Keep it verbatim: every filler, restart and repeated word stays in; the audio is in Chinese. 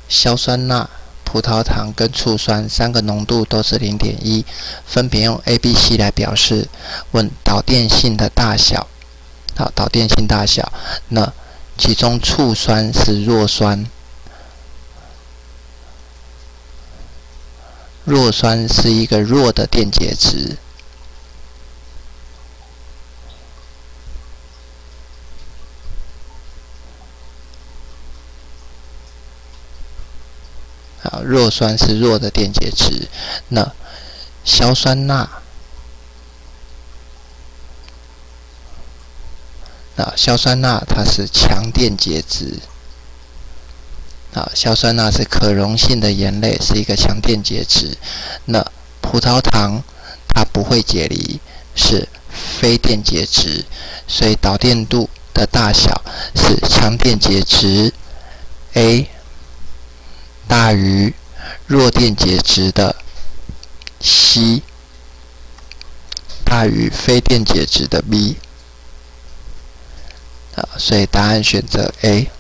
硝酸钠、葡萄糖跟醋酸三个浓度都是 零点一， 分别用 A、B、C 来表示。问导电性的大小。好，导电性大小，那其中醋酸是弱酸，弱酸是一个弱的电解质。好，弱酸是弱的电解质。那硝酸钠，那硝酸钠它是强电解质。啊，硝酸钠是可溶性的盐类，是一个强电解质。那葡萄糖它不会解离，是非电解质，所以导电度的大小是强电解质 A 大于弱电解质的 C 大于非电解质的 B。啊，所以答案选择 A。